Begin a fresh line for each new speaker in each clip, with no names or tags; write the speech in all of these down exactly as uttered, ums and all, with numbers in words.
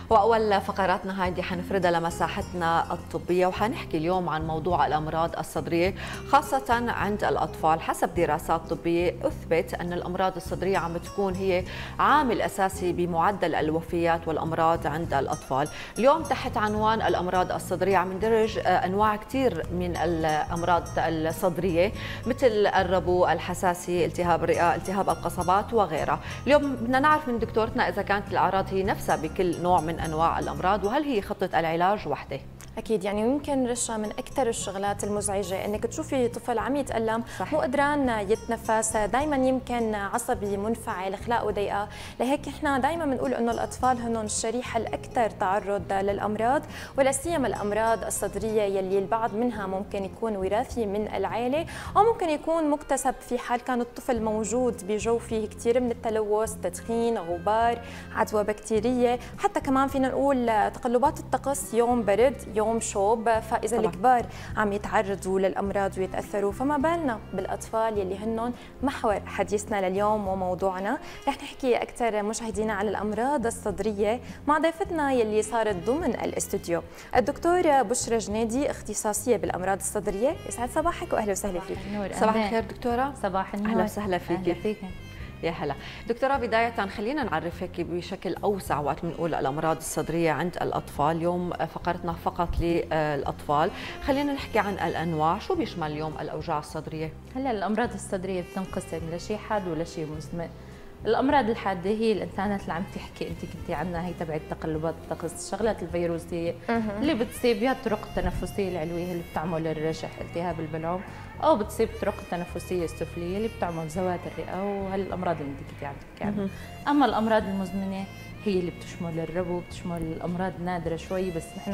وأول فقراتنا هذه حنفردها لمساحتنا الطبية، وحنحكي اليوم عن موضوع الأمراض الصدرية خاصة عند الأطفال. حسب دراسات طبية أثبت أن الأمراض الصدرية عم تكون هي عامل أساسي بمعدل الوفيات والأمراض عند الأطفال. اليوم تحت عنوان الأمراض الصدرية عم ندرج أنواع كثير من الأمراض الصدرية مثل الربو، الحساسية، التهاب الرئة، التهاب القصبات وغيرها. اليوم بدنا نعرف من دكتورتنا إذا كانت الأعراض هي نفسها بكل نوع من أنواع الأمراض، وهل هي خطة العلاج وحده؟
أكيد، يعني يمكن رشا من أكثر الشغلات المزعجة إنك تشوفي طفل عم يتألم، مو قدران يتنفس، دائما يمكن عصبي، منفعل، أخلاقه ضيقة. لهيك إحنا دائما بنقول إنه الأطفال هن الشريحة الأكثر تعرض للأمراض، ولا سيما الأمراض الصدرية يلي البعض منها ممكن يكون وراثي من العائلة، أو ممكن يكون مكتسب في حال كان الطفل موجود بجو فيه كثير من التلوث، تدخين، غبار، عدوى بكتيرية، حتى كمان فينا نقول تقلبات الطقس، يوم برد يوم شوب. فاذا طبعا الكبار عم يتعرضوا للامراض ويتاثروا، فما بالنا بالاطفال يلي هنن محور حديثنا لليوم وموضوعنا. رح نحكي اكثر مشاهدينا على الامراض الصدريه مع ضيفتنا يلي صارت ضمن الاستوديو، الدكتور بشرى جنيدي، اختصاصيه بالامراض الصدريه. يسعد صباحك واهلا وسهلا فيك.
صباح الخير دكتوره.
صباح النور.
اهلا وسهلا فيك. يا هلا دكتورة، بداية خلينا نعرفك بشكل أوسع وقت بنقول الأمراض الصدرية عند الأطفال. اليوم فقرتنا فقط للأطفال، خلينا نحكي عن الأنواع. شو بيشمل اليوم الأوجاع الصدرية؟
هلا الأمراض الصدرية بتنقسم لشيء حاد ولشيء مزمن. الأمراض الحادة هي الإنسانات اللي عم تحكي أنت كنتي عنها، هي تبعت تقلبات الطقس، الشغلات الفيروسية اللي بتصيب يا الطرق التنفسية العلوية اللي بتعمل الرشح، التهاب البلعوم، أو بتصيب الطرق التنفسية السفلية اللي بتعمل ذوات الرئة، وهالأمراض اللي أنت كنتي عم تحكي عنها. أما الأمراض المزمنة هي اللي بتشمل الربو، بتشمل الأمراض نادرة شوي بس نحن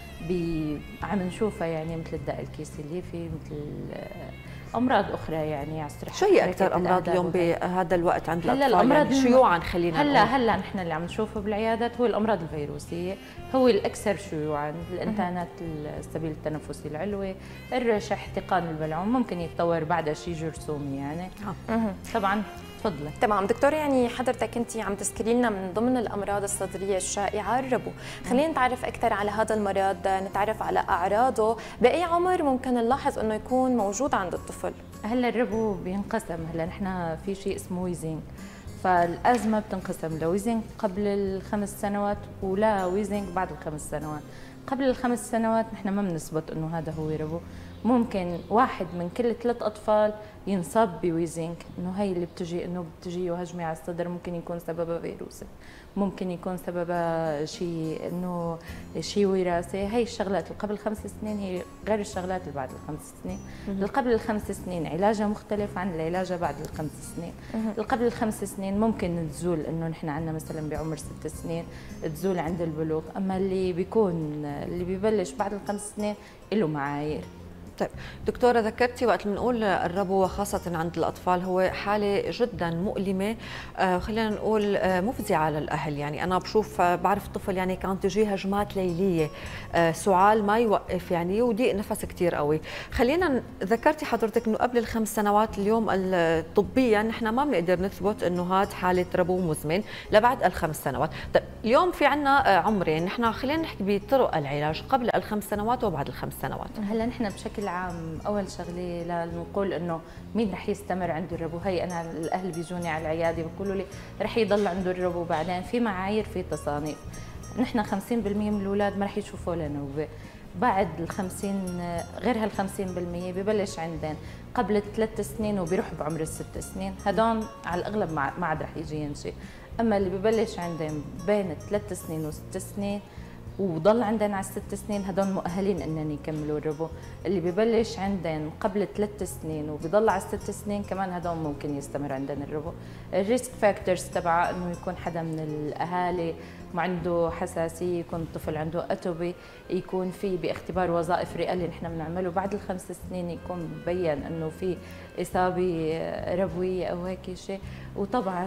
عم نشوفها، يعني مثل الداء الكيسي الليفي، مثل امراض اخرى يعني على الصحه.
شو هي اكثر امراض اليوم بهذا الوقت عند
هلا
الاطفال
الامراض
يعني شيوعا؟ خلينا
هلا هلا نحن اللي عم نشوفه بالعيادات هو الامراض الفيروسيه، هو الاكثر شيوعا. الانتانات السبيل التنفسي العلوي، الرشح، احتقان البلعوم، ممكن يتطور بعدها شيء جرثومي يعني.
آه.
طبعا تفضلي.
تمام دكتور، يعني حضرتك انت عم تذكري لنا من ضمن الامراض الصدريه الشائعه الربو، خلينا نتعرف اكثر على هذا المرض، نتعرف على اعراضه، باي عمر ممكن نلاحظ انه يكون موجود عند الطفل؟
هلا الربو بينقسم، هلا نحن في شيء اسمه ويزنج، فالازمه بتنقسم لويزنج قبل الخمس سنوات ولا ويزنج بعد الخمس سنوات. قبل الخمس سنوات نحن ما بنثبت انه هذا هو ربو، ممكن واحد من كل ثلاث اطفال ينصاب بويزنج، انه هي اللي بتجي انه بتجي هجمه على الصدر، ممكن يكون سببها فيروسي، ممكن يكون سببها شيء انه شيء وراثي. هي الشغلات اللي قبل خمس سنين هي غير الشغلات اللي بعد الخمس سنين. اللي قبل الخمس سنين علاجها مختلف عن العلاج بعد الخمس سنين. اللي قبل الخمس سنين ممكن تزول، انه نحن عندنا مثلا بعمر ست سنين تزول عند البلوغ، اما اللي بيكون اللي ببلش بعد الخمس سنين له معايير.
طيب دكتورة، ذكرتي وقت بنقول الربو خاصة عند الأطفال هو حالة جدا مؤلمة، آه خلينا نقول آه مفزعة للأهل. يعني أنا بشوف آه بعرف طفل يعني كان تجيه هجمات ليلية، آه سعال ما يوقف يعني، وضيق نفس كثير قوي. خلينا ذكرتي حضرتك إنه قبل الخمس سنوات اليوم طبيا نحن ما بنقدر نثبت إنه هاد حالة ربو مزمن لبعد الخمس سنوات. طيب اليوم في عنا آه عمرين، نحن خلينا نحكي بطرق العلاج قبل الخمس سنوات وبعد الخمس سنوات.
هلا نحن بشكل عام اول شغله لنقول انه مين رح يستمر عنده الربو. هي انا الاهل بيجوني على العياده بيقولوا لي رح يضل عنده الربو بعدين، في معايير، في تصانيف. نحن خمسين بالمئة من الاولاد ما رح يشوفوا له نوبه، بعد ال خمسين غير هال خمسين بالمئة ببلش عندن قبل الثلاث سنين وبيروح بعمر الست سنين، هدول على الاغلب ما عاد رح يجي ينشي. اما اللي ببلش عندن بين ثلاث سنين وست سنين وضل عندنا على الست سنين، هدول مؤهلين انهم يكملوا الربو. اللي ببلش عندنا قبل ثلاث سنين وبضل على الست سنين كمان هدول ممكن يستمر عندنا الربو. الريسك فاكتورز تبعه انه يكون حدا من الاهالي ما عنده حساسيه، يكون الطفل عنده اتوبي، يكون في باختبار وظائف رئه اللي نحن بنعمله بعد الخمس سنين يكون مبين انه في اصابه ربويه او هيك شيء. وطبعا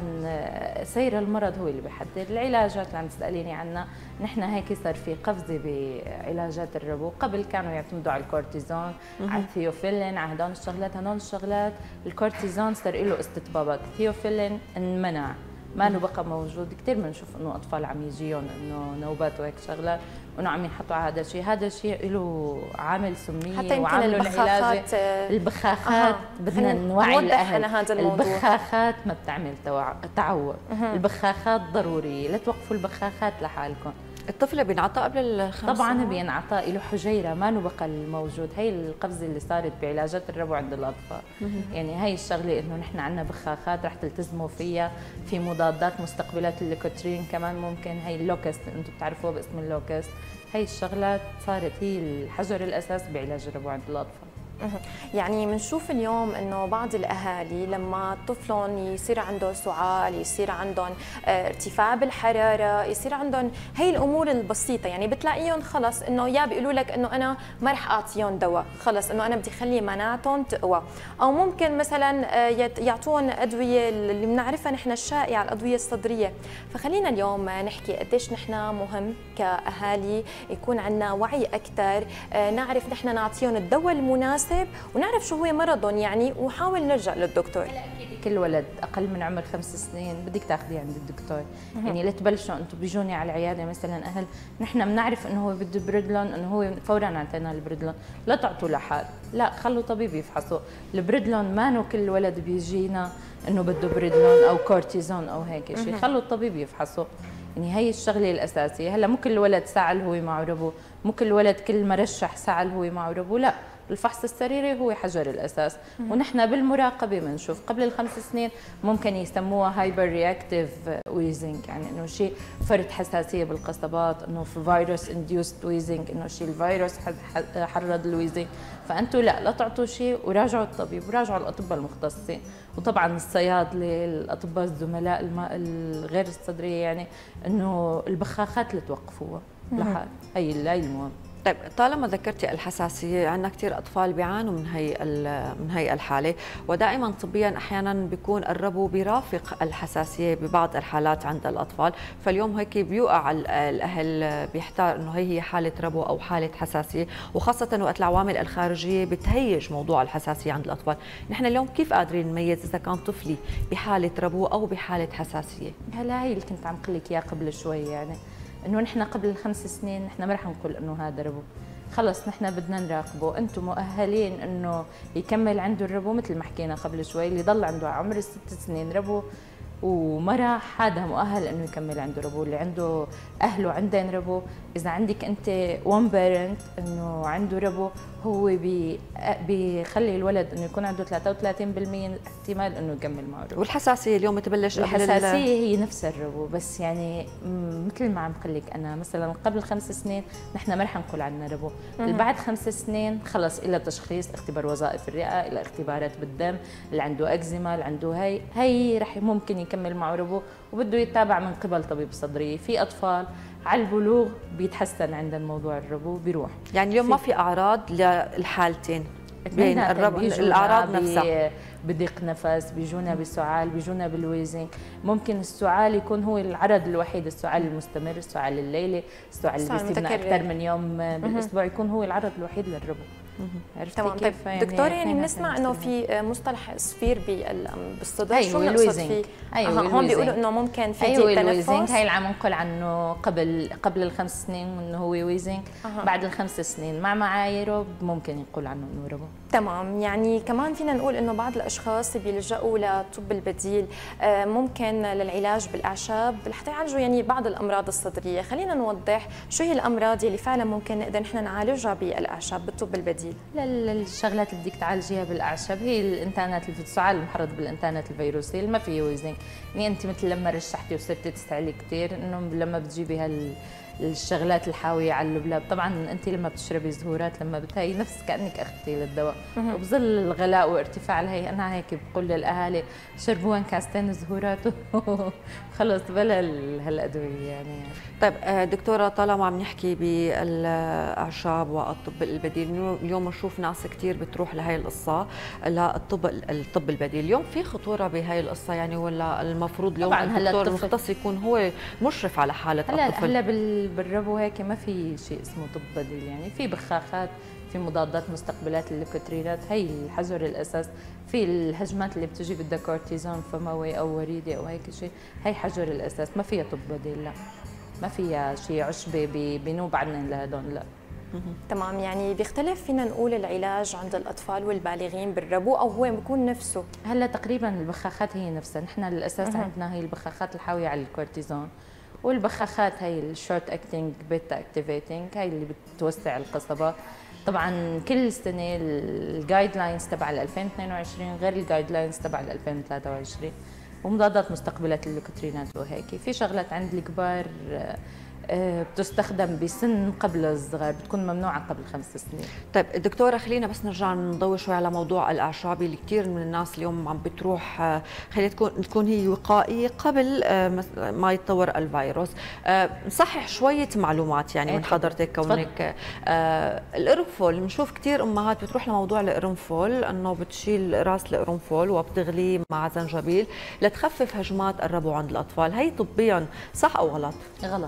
سير المرض هو اللي بيحدد. العلاجات اللي عم تساليني عنها، نحن هيك صار في قفزه بعلاجات الربو. قبل كانوا يعتمدوا على الكورتيزون، على الثيوفيلين، على هدول الشغلات. هدول الشغلات الكورتيزون صار له استطبابات، الثيوفيلين انمنع ما له بقى موجود. كثير بنشوف انه اطفال عم يجيهم انه نوبات وهيك شغلات وانه عم ينحطوا على هذا الشيء، هذا الشيء له عامل سميه
حتى
وعامله العلاج. البخاخات
آه.
بدنا نوعي الاهل.
هذا الموضوع.
البخاخات ما بتعمل تعور، البخاخات ضروريه، لا توقفوا البخاخات لحالكم.
الطفل بينعطى قبل الخمس
طبعا بينعطى له حجيره ما له بقى الموجود. هي القفزه اللي صارت بعلاجات الربو عند الاطفال. يعني هي الشغله انه نحن عندنا بخاخات رح تلتزموا فيها، في مضادات مستقبلات الليكوترين كمان ممكن، هي اللوكست انتم بتعرفوها باسم اللوكست. هي الشغلات صارت هي الحجر الاساس بعلاج الربو عند الاطفال.
يعني بنشوف اليوم انه بعض الاهالي لما طفلهم يصير عنده سعال، يصير عندهم ارتفاع بالحراره، يصير عندهم هي الامور البسيطه، يعني بتلاقيهم خلص انه يا بيقولوا لك انه انا ما رح اعطيهم دواء، خلص انه انا بدي اخلي مناعتهم تقوى، او ممكن مثلا يعطوهم ادويه اللي بنعرفها نحن الشائعه، الادويه الصدريه. فخلينا اليوم نحكي قديش نحن مهم كاهالي يكون عندنا وعي اكثر، نعرف نحن نعطيهم الدواء المناسب ونعرف شو هو مرضهم يعني، وحاول نرجع للدكتور.
اكيد كل ولد اقل من عمر خمس سنين بدك تاخذيه عند الدكتور. يعني لا تبلشوا انتم بيجوني على العياده مثلا اهل نحن بنعرف انه هو بده بريدلون، انه هو فورا اعطينا البريدلون، لا تعطوا لحال، لا خلوا طبيب يفحصه. البريدلون ما انه كل ولد بيجينا انه بده بريدلون او كورتيزون او هيك شيء، خلوا الطبيب يفحصه. يعني هي الشغله الاساسيه. هلا مو كل ولد سعل هو معه ربو، مو كل ولد كل مرشح سعل هو معه ربو، لا، الفحص السريري هو حجر الاساس. ونحن بالمراقبه بنشوف قبل الخمس سنين ممكن يسموها هايبر رياكتيف ويزنج، يعني انه شيء فرط حساسيه بالقصبات، انه في فيروس انديوست ويزنج، انه شيء الفيروس حرض الويزنج. فانتم لا لا تعطوا شيء وراجعوا الطبيب وراجعوا الاطباء المختصين، وطبعا الصيادله، الاطباء الزملاء الغير الصدريه، يعني انه البخاخات اللي توقفوها لحال. هي هي المهم.
طيب طالما ذكرتي الحساسيه، عندنا كثير اطفال بيعانوا من هي من هي الحاله، ودائما طبيا احيانا بيكون الربو بيرافق الحساسيه ببعض الحالات عند الاطفال، فاليوم هيك بيوقع الاهل بيحتار انه هي هي حاله ربو او حاله حساسيه، وخاصه وقت العوامل الخارجيه بتهيج موضوع الحساسيه عند الاطفال. نحن اليوم كيف قادرين نميز اذا كان طفلي بحاله ربو او بحاله حساسيه؟
هلا هي اللي كنت عم قل لك اياها قبل شوي، يعني انه نحن قبل الخمس سنين نحن ما رح نقول انه هذا ربو، خلص نحن بدنا نراقبه. انتم مؤهلين انه يكمل عنده الربو مثل ما حكينا قبل شوي، اللي ضل عنده عمر الست سنين ربو وما راح، هذا مؤهل انه يكمل عنده ربو. اللي عنده اهله عندهم ربو، اذا عندك انت ون بيرنت انه عنده ربو، هو بي بيخلي الولد انه يكون عنده ثلاثة وثلاثين بالمئة احتمال انه يكمل معه ربو.
والحساسيه اليوم تبلش قبل
الحساسيه هي نفس الربو، بس يعني مثل ما عم بقول لك انا مثلا قبل خمس سنين نحن ما رح نقول عنا ربو، بعد خمس سنين خلص إلى تشخيص، اختبار وظائف الرئه، الى اختبارات بالدم، اللي عنده اكزيما، اللي عنده هي هي رح ممكن يكمل معه ربو، وبده يتابع من قبل طبيب صدري. في اطفال على البلوغ بيتحسن عندهم موضوع الربو بيروح.
يعني اليوم ما في اعراض للحالتين بين الربو، الاعراض نفسها
بضيق نفس، بيجونا بالسعال، بيجونا بالويزنج. ممكن السعال يكون هو العرض الوحيد، السعال المستمر، السعال الليلي، السعال اللي بيسيبنا اكثر من يوم بالاسبوع، يكون هو العرض الوحيد للربو.
تمام. طيب يعني دكتور، يعني بنسمع انه في مصطلح صفير بالصدر، شو بنقصد فيه؟
ايوه
هون بيقولوا انه ممكن في
أيوة
ضيق تنفس.
هي اللي عم نقول عنه قبل قبل الخمس سنين انه هو ويزنج، أه. بعد الخمس سنين مع معاييره ممكن يقول عنه انه ربو.
تمام. يعني كمان فينا نقول انه بعض الاشخاص بيلجأوا للطب البديل، ممكن للعلاج بالاعشاب لحتى يعالجوا يعني بعض الامراض الصدريه. خلينا نوضح شو هي الامراض اللي فعلا ممكن نقدر نحن نعالجها بالاعشاب بالطب البديل.
الشغلات اللي بدك تعالجيها بالاعشاب هي الانتانات، السعال المحرض بالانتانات الفيروسيه اللي ما فيه ويزنج. يعني انت مثل لما رشحتي وصرتي تستعلي كثير، انه لما بتجيبي هال الشغلات الحاويه على اللبلاب، طبعا انت لما بتشربي زهورات لما بتهي نفس كانك اخذتي للدواء، وبظل الغلاء وارتفاع الهي انا هيك بقول للاهالي شربوا كاستين زهورات خلص بلا هالادويه يعني.
طيب دكتوره، طالما عم نحكي بالاعشاب والطب البديل، اليوم بنشوف ناس كثير بتروح لهي القصه للطب الطب البديل، اليوم في خطوره بهي القصه يعني، ولا المفروض اليوم الدكتور المختص يكون هو مشرف على حاله
هلا
الطفل؟
هلا بالربو هيك ما في شيء اسمه طب بديل، يعني في بخاخات، في مضادات مستقبلات الليكوترينات، هي الحجر الاساس. في الهجمات اللي بتجي بدها كورتيزون فموي او وريدي او هيك شيء، هي حجر الاساس، ما فيها طب بديل، لا ما فيها شيء عشبه بينوب عنن لهدول، لا.
تمام، يعني بيختلف فينا نقول العلاج عند الاطفال والبالغين بالربو او هو بيكون نفسه؟
هلا تقريبا البخاخات هي نفسها، نحن الاساس عندنا هي البخاخات الحاويه على الكورتيزون، والبخاخات هي الشورت اكتنج بيتا اكتيفيتنج، هي اللي بتوسع القصبه. طبعا كل سنه الجايد لاينز تبع ألفين واثنين وعشرين غير الجايد لاينز تبع ألفين وثلاثة وعشرين، ومضادات مستقبلات الليكوترينات وهيك. في شغلات عند الكبار بتستخدم بسن قبل الصغار، بتكون ممنوعه قبل خمس سنين.
طيب دكتوره، خلينا بس نرجع نضوي شوي على موضوع الاعشاب اللي كثير من الناس اليوم عم بتروح، خلينا تكون تكون هي وقائيه قبل ما يتطور الفيروس. نصحح شويه معلومات يعني من حضرتك كونك القرنفل. بنشوف كثير امهات بتروح لموضوع القرنفل، انه بتشيل راس القرنفل وبتغليه مع زنجبيل لتخفف هجمات الربو عند الاطفال. هي طبيا صح او غلط؟
غلط.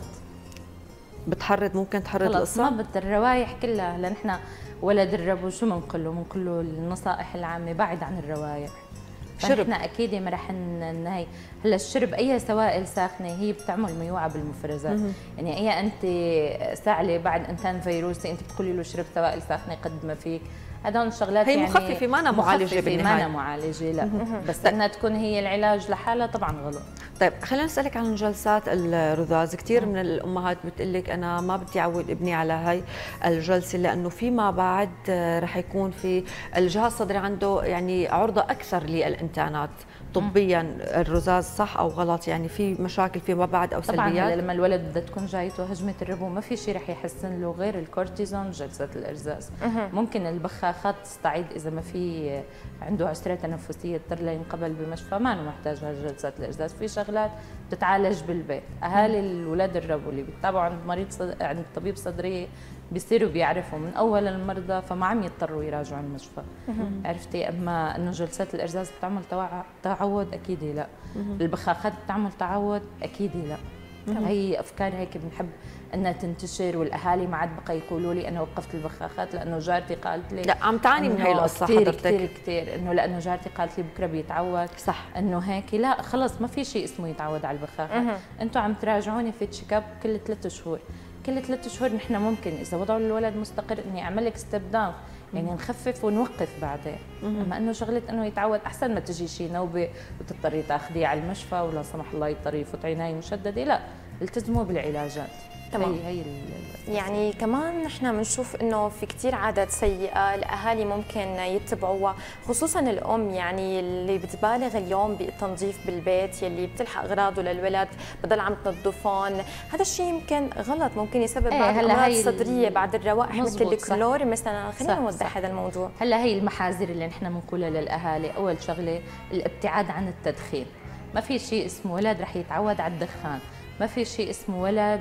بتحرض، ممكن تحرض القصه؟
ما بت الروايح كلها. هلا نحن ولد الربو شو بنقول له؟ بنقول له النصائح العامه بعد عن الروايح. شرب نحن اكيد ما رح نهي. هلا الشرب اي سوائل ساخنه هي بتعمل ميوعه بالمفرزات، يعني اي انت سعلي بعد انتان فيروسي انت بتقولي له شرب سوائل ساخنه قد ما فيك، هدول الشغلات
هي
يعني
مخففه، ما أنا معالجه بالنهايه،
ما أنا معالجه لا. بس انها تكون هي العلاج لحالها طبعا غلط.
طيب خلينا نسالك عن جلسات الرذاذ. كثير من الامهات بتقول لك انا ما بدي اعود ابني على هاي الجلسه لانه فيما بعد رح يكون في الجهاز الصدري عنده يعني عرضه اكثر للانتانات. طبيا الرذاذ صح او غلط؟ يعني في مشاكل فيما بعد او سلبيات؟
طبعا لما الولد بدها تكون جايته هجمه الربو ما في شيء رح يحسن له غير الكورتيزون وجلسات الارزاز. ممكن البخاخات تستعيد اذا ما في عنده عسره تنفسيه اضطر لينقبل بمشفى، ما محتاج هالجلسات الارزاز. في شغلات بتتعالج بالبيت. اهالي الولاد الربو اللي بيتابعوا عند مريض صد... عند طبيب صدريه بيصيروا بيعرفوا من اول المرضى، فما عم يضطروا يراجعوا المشفى. عرفتي؟ اما انه جلسات الارزاز بتعمل تعود اكيد لا. البخاخات بتعمل تعود اكيد لا. هي افكار هيك بنحب انها تنتشر، والاهالي ما عاد بقى يقولوا لي انا وقفت البخاخات لانه جارتي قالت لي.
لا عم تعاني من هي القصه
حضرتك كثير كثير، انه لانه جارتي قالت لي بكره بيتعود.
صح.
انه هيك لا خلص ما في شيء اسمه يتعود على البخاخات. انتم عم تراجعوني في تشيك اب كل ثلاث شهور. كل ثلاث شهور نحن ممكن اذا وضعوا الولد مستقر اني اعمل لك ستيب داون، يعني نخفف ونوقف بعدين. اما انه شغله انه يتعود احسن ما تجي شيء نوبه وتضطري تاخذيه على المشفى ولا سمح الله يضطر يفوت عنايه مشدده، لا التزموا بالعلاجات.
تمام.
هي هي
يعني كمان نحن بنشوف انه في كثير عادات سيئه الاهالي ممكن يتبعوها، خصوصا الام يعني اللي بتبالغ اليوم بالتنظيف بالبيت، يلي بتلحق اغراضه للولد بضل عم تنظفون. هذا الشيء يمكن غلط، ممكن يسبب
ايه
بعض الامراض الصدريه بعد الروائح مثل الكلور مثلا. خلينا نوضح هذا الموضوع.
هلا هي المحاذير اللي نحن بنقولها للاهالي. اول شغله الابتعاد عن التدخين. ما في شيء اسمه ولد رح يتعود على الدخان، ما في شيء اسمه ولد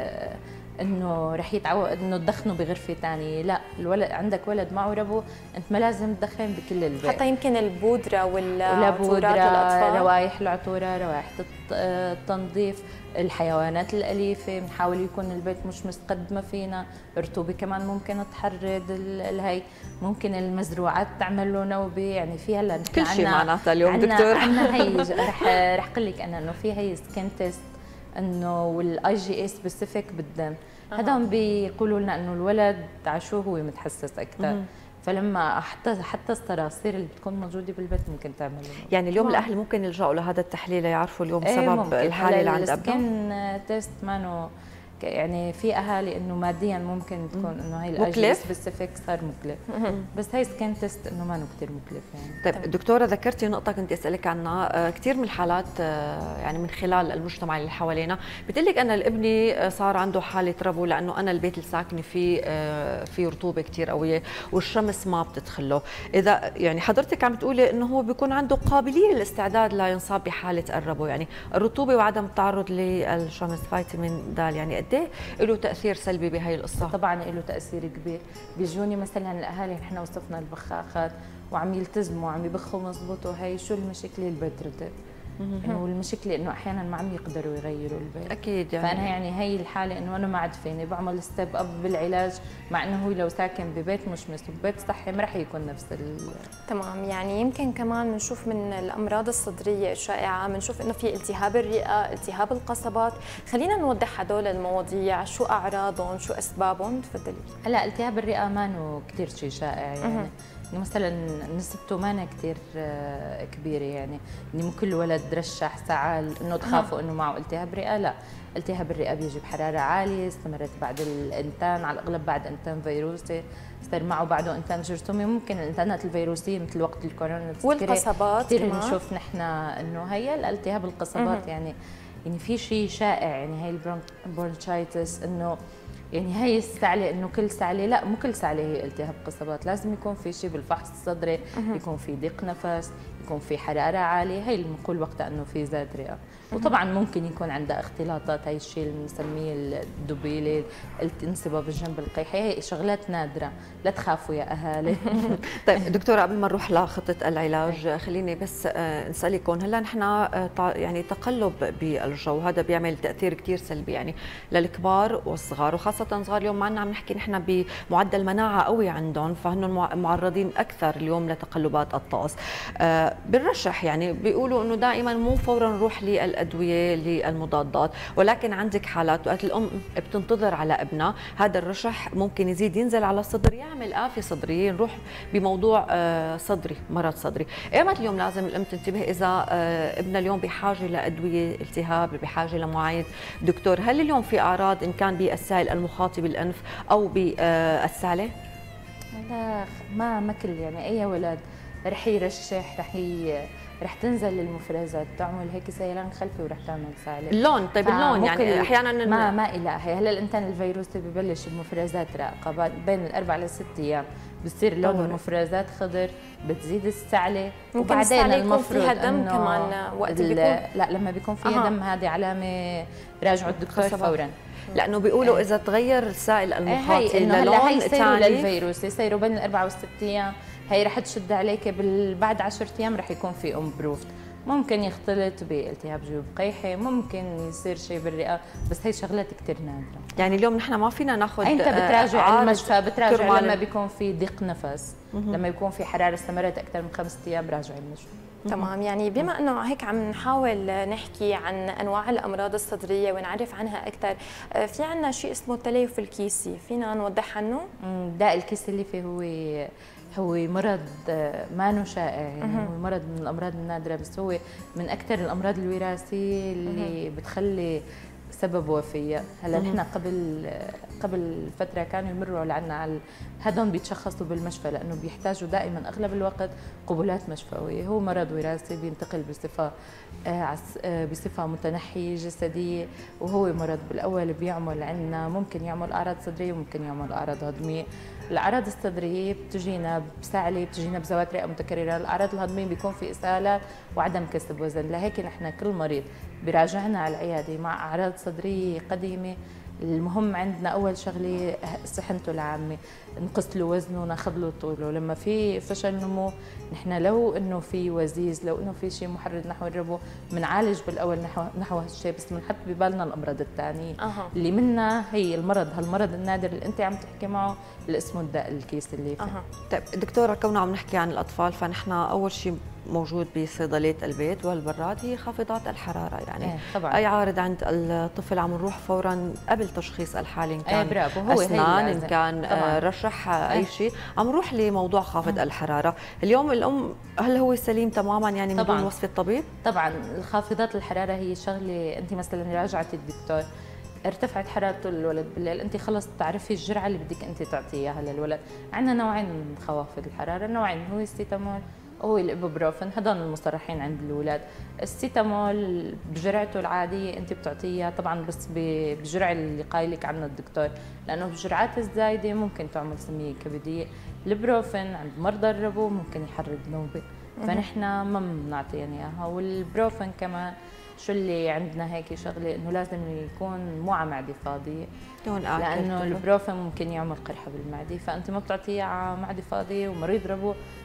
انه رح يتعود انه تدخنه بغرفه ثانيه، لا. الولد عندك ولد معه ربو انت ما لازم تدخن بكل البيت.
حتى يمكن البودره والعطورات للاطفال،
روايح العطوره، روايح التنظيف، الحيوانات الاليفه بنحاول يكون البيت مش مستقد ما فينا. الرطوبه كمان ممكن تحرض الهي، ممكن المزروعات تعمل له نوبه، يعني في هلا
كل شيء معناتها اليوم دكتور.
عندنا هي رح رح اقول لك انا انه في هي سكين تيست انه والاي جي اي سبيسيفيك بالدم. هذول بيقولوا لنا انه الولد على شو هو متحسس اكثر. فلما حتى حتى الصراصير اللي بتكون موجوده بالبيت ممكن تعمل له.
يعني اليوم مم. الاهل ممكن يلجأوا لهذا التحليل ليعرفوا اليوم سبب ايه الحاله اللي عند ابنهم.
السكين تيست مانو يعني في اهالي انه ماديا ممكن تكون انه هي الاجي سبيسيفيك صار مكلف، بس هي سكين تيست انه ما كثير مكلف يعني.
طيب دكتوره، ذكرتي نقطه كنت اسالك عنها. كثير من الحالات يعني من خلال المجتمع اللي حوالينا بتقول لك انا الابني صار عنده حاله ربو لانه انا البيت اللي ساكنه فيه في رطوبه كثير قويه والشمس ما بتدخله. اذا يعني حضرتك عم تقولي انه هو بيكون عنده قابليه للاستعداد لينصاب بحاله الربو، يعني الرطوبه وعدم التعرض للشمس فيتامين د يعني قد ايه له تاثير سلبي بهي القصه؟
طبعا له تاثير كبير. بيجوني مثلا الاهالي نحن وصفنا البخاخات وعم يلتزموا وعم يبخوا مضبوط وهي شو المشكله؟ البيت رطب. انه المشكله انه احيانا ما عم يقدروا يغيروا البيت.
اكيد يعني.
فانا يعني هي الحاله انه انا ما عاد فيني بعمل ستيب اب بالعلاج، مع انه هو لو ساكن ببيت مشمس وببيت صحي ما رح يكون نفس ال
تمام. يعني يمكن كمان بنشوف من الامراض الصدريه الشائعه بنشوف انه في التهاب الرئه، التهاب القصبات، خلينا نوضح هدول المواضيع، شو اعراضهم، شو اسبابهم، تفضلي.
هلا التهاب الرئه ما كثير شيء شائع يعني، مثلا نسبته ما كثير كبيره يعني، انه مو كل ولد رشح سعال انه تخافوا انه معه التهاب رئه، لا، التهاب الرئه بيجي بحراره عاليه استمرت بعد الانتان، على الاغلب بعد انتان فيروسي، صار معه بعده انتان جرثومي، ممكن الانتانات الفيروسيه مثل وقت الكورونا
والقصبات
كثير بنشوف نحن انه هي الالتهاب القصبات يعني يعني في شيء شائع يعني هي البرونشايتس، انه يعني هي السعله انه كل سعله، لا مو كل سعله هي التهاب قصبات، لازم يكون في شيء بالفحص الصدري، يكون في ضيق نفس، يكون في حراره عاليه، هي اللي بنقول وقتها انه في زاد رئه. وطبعا ممكن يكون عندها اختلاطات، هي الشيء اللي بنسميه الدبيله، الانصباب بالجنب القيحي، هي شغلات نادره، لا تخافوا يا اهالي.
طيب دكتوره، قبل ما نروح لخطه العلاج خليني بس نسالكم، هلا نحن يعني تقلب بالجو هذا بيعمل تاثير كثير سلبي يعني للكبار والصغار، وخاصه صغار اليوم معنا عم نحكي نحن بمعدل مناعه قوي عندهم، فهن معرضين اكثر اليوم لتقلبات الطقس. بنرشح يعني بيقولوا انه دائما مو فورا نروح للادويه للمضادات، ولكن عندك حالات وقت الام بتنتظر على ابنها، هذا الرشح ممكن يزيد ينزل على الصدر يعمل آفة صدريه، نروح بموضوع صدري، مرض صدري. ايمت اليوم لازم الام تنتبه اذا ابنها اليوم بحاجه لادويه التهاب، بحاجه لمعاينه دكتور؟ هل اليوم في اعراض ان كان بالسائل المخاطي بالانف او بالسعله؟
لا ما ما كل يعني اي ولد رح يرشح، رح ي... رح تنزل المفرزات تعمل هيك سيلان خلفي ورح تعمل سعله.
اللون طيب اللون يعني احيانا
ما ما إلها هي. هلا الانتان الفيروسي ببلش المفرزات راقه بين الاربع لست ايام بصير لون المفرزات خضر، بتزيد السعله،
وبعدين المفروض فيها دم كمان وقت بيكون،
لا لما بيكون فيها أه. دم هذه علامه راجعوا الدكتور فورا،
لانه بيقولوا اذا تغير السائل المخاطي
للون ثاني للفيروس يصيروا بين الاربع والست ايام، هي رح تشد عليك بعد عشرة ايام رح يكون في امبروفد، ممكن يختلط بالتهاب جيوب قيحي، ممكن يصير شيء بالرئه، بس هي شغلات كثير نادره.
يعني اليوم نحن ما فينا ناخذ،
انت بتراجع المشفى، بتراجع لما بيكون في ضيق نفس، لما يكون في حراره استمرت اكثر من خمسة ايام راجع المشفى.
تمام. يعني بما انه هيك عم نحاول نحكي عن انواع الامراض الصدريه ونعرف عنها اكثر، في عندنا شيء اسمه التليف الكيسي، فينا نوضح عنه؟
داء الكيس الليفي هو هو مرض ما شائع يعني، هو مرض من الامراض النادره، بس هو من اكثر الامراض الوراثيه اللي بتخلي سبب وفاه. هلا نحن قبل قبل فتره كانوا يمروا عنا على هدول بيتشخصوا بالمشفى، لانه بيحتاجوا دائما اغلب الوقت قبلات مشفويه، هو مرض وراثي بينتقل بصفه بصفه متنحيه جسديه، وهو مرض بالاول بيعمل عندنا ممكن يعمل اعراض صدريه وممكن يعمل اعراض هضميه. الاعراض الصدريه بتجينا بسعله، بتجينا بذوات رئه متكرره، الاعراض الهضميه بيكون في اسهالات وعدم كسب وزن، لهيك نحن كل مريض بيراجعنا على العياده مع اعراض صدريه قديمه، المهم عندنا اول شغله صحته العامه، نقص له وزنه وناخذ له طوله، لما في فشل نمو نحن لو انه في وزيز، لو انه في شيء محرض نحو الربو بنعالج بالاول نحو نحو هالشيء، بس بنحط ببالنا الامراض الثانيه أه. اللي منها هي المرض هالمرض النادر اللي انت عم تحكي معه اللي اسمه الداء الكيس الليفي.
أه.
طيب دكتوره، كوننا عم نحكي عن الاطفال، فنحن اول شيء موجود بصيدليه البيت والبراد هي خافضات الحراره، يعني
ايه طبعا.
اي عارض عند الطفل عم نروح فورا قبل تشخيص الحاله، ان كان
ايه هو
اسنان، ان كان طبعاً. رشح اي ايه. شيء عم نروح لموضوع خافض اه. الحراره. اليوم الام هل هو سليم تماما يعني من دون وصف الطبيب؟
طبعا الخافضات الحراره هي شغله، انت مثلا راجعتي الدكتور ارتفعت حرارته للولد بالليل، انت خلص بتعرفي الجرعه اللي بدك انت تعطيها للولد. عندنا نوعين من خوافض الحراره، نوعين هو السيتامول هو الابوبروفين، هدول المصرحين عند الاولاد. السيتامول بجرعته العاديه انت بتعطيها طبعا بس بالجرعه اللي قايلك عنها الدكتور، لانه بالجرعات الزايده ممكن تعمل سميه كبديه. البروفين عند مرضى الربو ممكن يحرض نوبه، فنحن ما بنعطي يعني اياها. والبروفين كمان شو اللي عندنا هيك شغله انه لازم يكون مو على معده فاضيه، لانه البروفين ممكن يعمل قرحه بالمعده، فانت ما بتعطيه على معده فاضيه ومريض ربو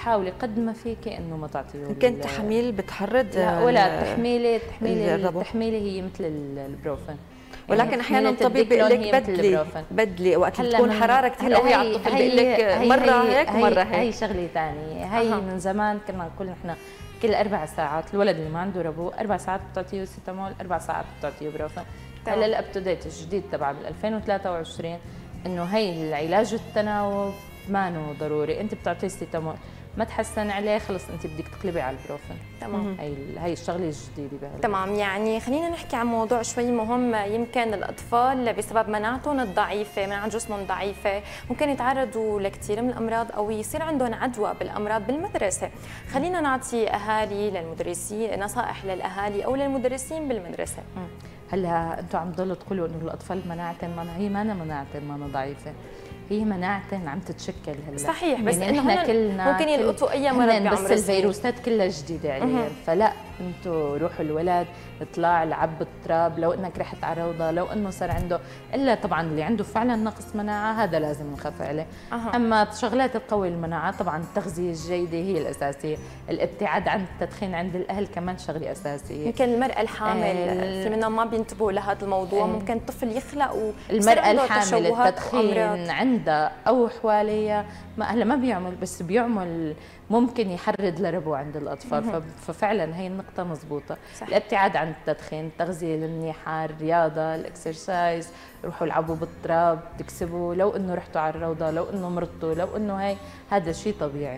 تحاولي قد ما فيك انه ما تعطيه.
يمكن تحميل بتحرض
لا ولا التحميله التحميله التحميله هي مثل البروفين،
ولكن احيانا الطبيب بيقول لك بدلي بدلي وقت تكون حراره كثير قويه على الطفل بيقول لك مره هيك مره هيك.
هي شغله ثانيه، هي من زمان كنا نقول نحن كل اربع ساعات الولد اللي ما عنده ربو اربع ساعات بتعطيه سيتامول، اربع ساعات بتعطيه بروفين. هلا الاب تو ديت الجديد تبع بال ألفين وثلاثة وعشرين انه هي العلاج التناوب ما ضروري، انت بتعطيه سيتامول ما تحسن عليه خلص انت بدك تقلبي على البروفين.
تمام.
هي هي الشغله الجديده بهلا.
تمام، يعني خلينا نحكي عن موضوع شوي مهم. يمكن الاطفال بسبب مناعتهم الضعيفه، مناعه جسمهم ضعيفه، ممكن يتعرضوا لكثير من الامراض او يصير عندهم عدوى بالامراض بالمدرسه. خلينا نعطي اهالي للمدرسين نصائح للاهالي او للمدرسين بالمدرسه.
هلا انتم عم تضلوا تقولوا انه الاطفال مناعتهم ما هي ما مناعتهم ما ضعيفه، هي مناعتهم عم تتشكل هلا.
صحيح، بس
يعني
احنا كلنا ممكن يلقطوا اي مرض بعمر
بس الفيروسات كلها جديده عليهم، فلا انتم روحوا الولد اطلع لعب بالتراب، لو انك رحت على روضه، لو انه صار عنده الا طبعا اللي عنده فعلا نقص مناعه هذا لازم نخاف عليه. أه. اما شغلات تقوي المناعه طبعا التغذيه الجيده هي الاساسيه، الابتعاد عن التدخين عند الاهل كمان شغله اساسيه.
يمكن المراه الحامل آه في منهم ما بينتبهوا لهذا الموضوع، آه ممكن الطفل يخلق
المراه الحامل التدخين عندها او حواليها ما هلا ما بيعمل، بس بيعمل ممكن يحرض لربو عند الاطفال. ففعلا هي النقطه مزبوطه. صح. الابتعاد عن التدخين، التغذيه المنيحه، الرياضه، الاكسرسايز، روحوا العبوا بالتراب، تكسبوا، لو انه رحتوا على الروضه، لو انه مرضتوا، لو انه هي هذا شيء طبيعي.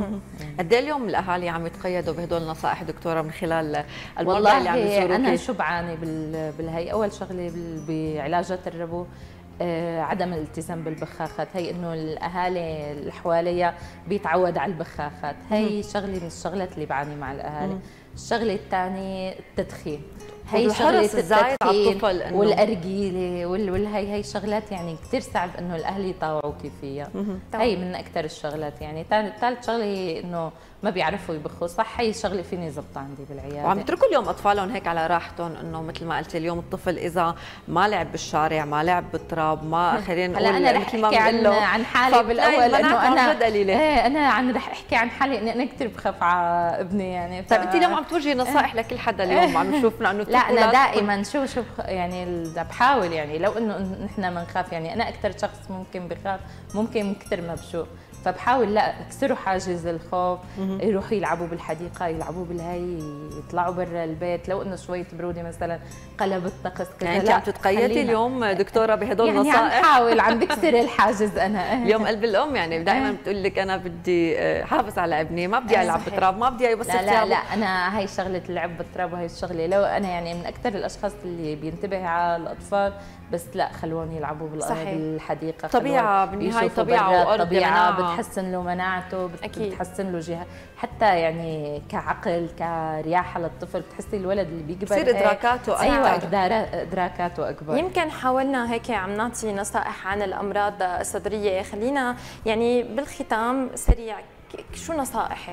قد ايه اليوم الاهالي عم يتقيدوا بهدول النصائح دكتوره من خلال الموضوع اللي عم يزوروكي؟
انا شو بعاني بالهي اول شغله بعلاجات الربو آه عدم الالتزام بالبخاخات، هي انه الاهالي اللي حواليا بيتعود على البخاخات، هي شغله من الشغلات اللي بعاني مع الاهالي. الشغله الثانيه التدخين، هي شغله التدخين والارجيله والهي هي شغلات يعني كثير صعب انه الاهل يطاوعوكي فيها. هي من اكثر الشغلات. يعني ثالث شغله هي انه ما بيعرفوا يبخوا صح، هي شغله فيني ضبطها عندي بالعياده.
وعم يتركوا اليوم اطفالهم هيك على راحتهم، انه مثل ما قلتي اليوم الطفل اذا ما لعب بالشارع، ما لعب بالتراب، ما خلينا
نقول انا رح احكي عن عن حالي بالاول انه انا ايه انا عن رح احكي عن حالي اني انا كثير بخاف على ابني يعني.
طيب انت اليوم عم توجهي نصائح لكل حدا اليوم عم نشوفنا انه
لا انا دائما شو شو يعني بحاول يعني لو انه نحن بنخاف، يعني انا اكثر شخص ممكن بخاف ممكن كثر ما بشوف، فبحاول لا اكسروا حاجز الخوف، يروحوا يلعبوا بالحديقه، يلعبوا بالهي، يطلعوا برا البيت، لو انه شويه بروده مثلا قلب الطقس كذا.
يعني انت عم تتقيدي اليوم دكتوره بهدول
يعني
النصائح؟
يعني عم بحاول عم بكسر الحاجز انا.
اليوم قلب الام يعني دائما بتقول لك انا بدي حافظ على ابني، ما بدي العب بالتراب، ما بدي يوسخ
لا لا لا انا هي شغله اللعب بالتراب وهي الشغله، لو انا يعني من اكثر الاشخاص اللي بينتبه على الاطفال، بس لا خلوهم يلعبوا بالحديقه،
طبيعه بالنهايه طبيعه وارض
طبيعه بتحسن له مناعته، بتحسن له جهه حتى يعني كعقل كرياحه للطفل، بتحسي الولد اللي بيكبر
بصير ادراكاته اكثر.
ايوه ادراكاته اكبر.
يمكن حاولنا هيك عم نعطي نصائح عن الامراض الصدريه، خلينا يعني بالختام سريع شو نصائحك؟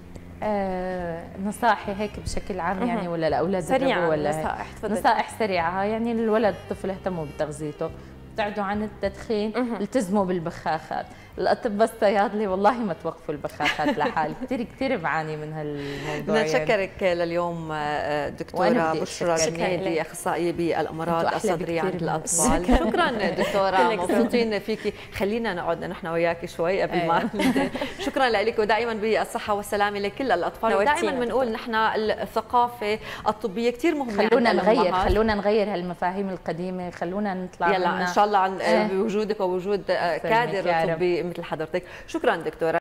آه نصائحي هيك بشكل عام يعني ولا لاولاد
سريعا
ولا
نصائح تفضل.
نصائح سريعه يعني الولد الطفل اهتموا بتغذيته، ابتعدوا عن التدخين، التزموا بالبخاخات. الاطباء الصيادله والله ما توقفوا البخاخات لحال، كثير كثير بعاني من هالموضوع.
نشكرك يعني. لليوم دكتوره بشرى جنيدي اخصائيه بالامراض الصدريه عند الاطفال. شكرا دكتوره، مبسوطين فيكي، خلينا نقعد نحن وياكي شوي قبل ما شكرا لك، ودائما بالصحه والسلامه لكل الاطفال. ودائما بنقول نحن الثقافه الطبيه كثير مهمه،
خلونا نغير خلونا نغير هالمفاهيم القديمه، خلونا نطلع
يلا ان شاء الله عن بوجودك ووجود كادر طبي مثل حضرتك. شكرا دكتورة.